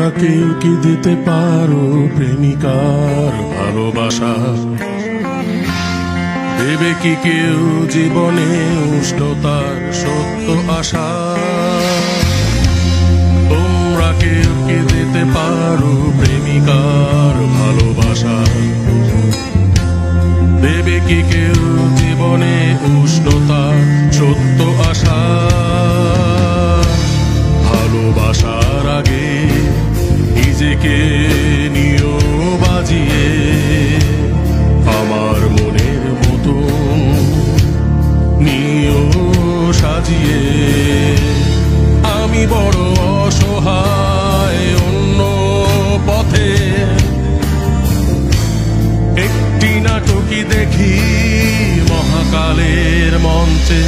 কেউ কি দিতে পারো প্রেমিকার ভালোবাসা? দেবে কি কেউ জীবনে উষ্ণতার সত্য আশা? তোমরা কেউ কি দিতে পারো প্রেমিকার ভালোবাসা? দেবে কি কেউ জীবনে উষ্ণতার সত্য আশা? ভালোবাসার আগে নিজেকে নিও বাজিয়ে, আমার মনের মতো নিও সাজিয়ে। আমি বড় অসহায় অন্য পথে, একটি নাটকই দেখি মহাকালের মঞ্চে।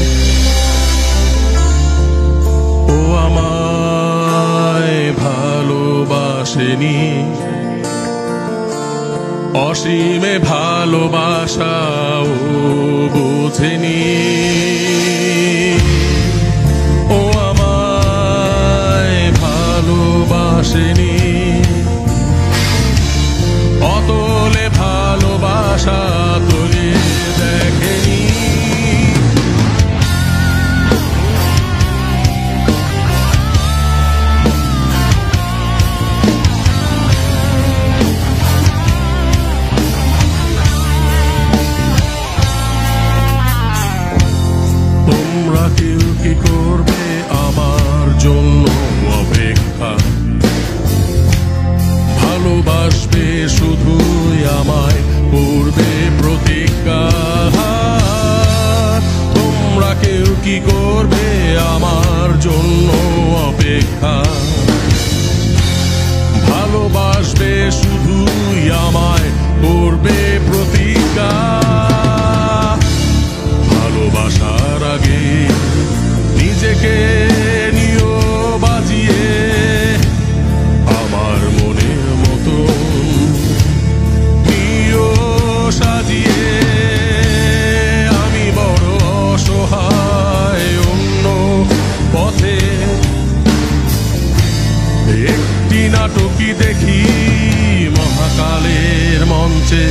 ও আমায় ভালোবাসেনি, অসীমে ভালোবাসাও বোঝেনি। ও আমায় ভালোবাসেনি, অতলে ভালোবাসা তলে দেখেনি। তোমরা কেউ কি করবে আমার জন্য অপেক্ষা? ভালোবাসবে শুধুই আমায়, করবে প্রতিজ্ঞা। তোমরা কেউ কি করবে আমার জন্য অপেক্ষা? ভালোবাসবে শুধুই আমায়, করবে প্রতিজ্ঞা। ভালোবাসার আগে নিজেকে নিও বাজিয়ে, আমার মনের মতো নিও সাজিয়ে। আমি বড় অসহায় অন্য পথে, একটি নাটকই দেখি মহাকালের মঞ্চে।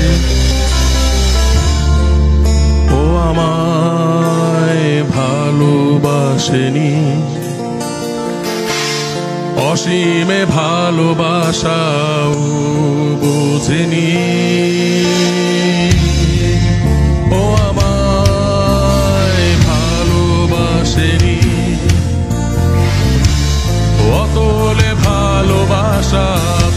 ও আমায় ভালোবাসেনি, অসীমে ভালোবাসাও বোঝেনি। ও আমায় ভালোবাসেনি, অতলে ভালোবাসা